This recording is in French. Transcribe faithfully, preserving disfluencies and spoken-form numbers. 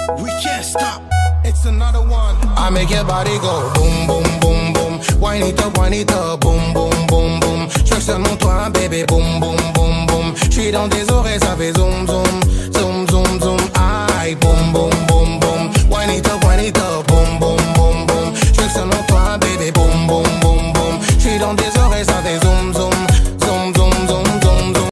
We can't stop. It's another one. I make your body go boom, boom, boom, boom. Wind it up, wind it up, boom, boom, boom, boom. J'veux que seulement toi, bébé, boom, boom, boom, boom. J'suis dans tes oreilles, ça fait zoom, zoom.